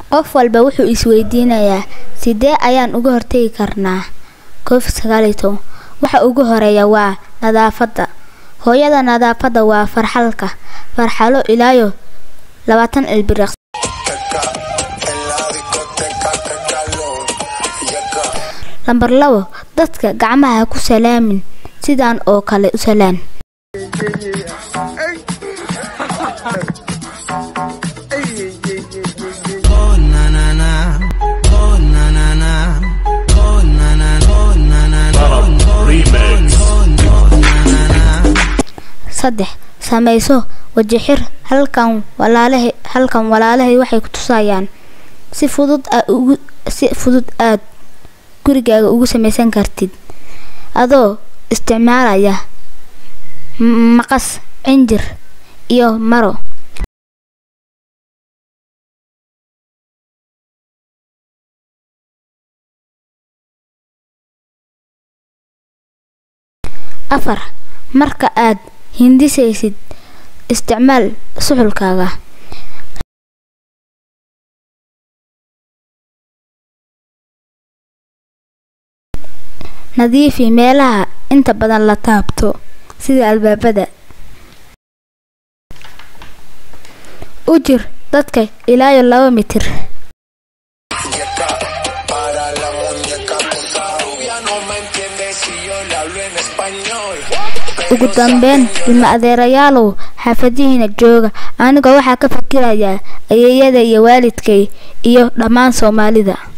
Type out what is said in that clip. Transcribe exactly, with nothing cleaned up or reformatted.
qof walba wuxuu isweydiinayaa sidee ayaan uga hortagi karnaa covid sagaal iyo toban. waxa ugu horeeya waa nadaafadda. hooyada nadaafadda waa farxalka farxalo ilaayo labaatan ilbiriq. lambar labo, dadka gacmaha ku salaamin sidaan oo kale u salaan. saddex, samayso wajixir. halkan walaalahay halkan walaalahay waxay ku tusayaan si fudud ugu si fudud aad gurigaaga ugu samaysan kartid adoo isticmaalaya maqas, cinjir iyo maro. afar, marka aad hindisaysid isticmaal suxulkaaga. nadiifi meelaha inta badan la taabto sida albaabada. u jir dadka ilaa laba mitir. ugu dambeyn, ilma adeerayaalow xaafadihiina jooga. aniga waxaa ka fikirayaa ayeeyada iyo waalidkay iyo dhammaan Soomaalida.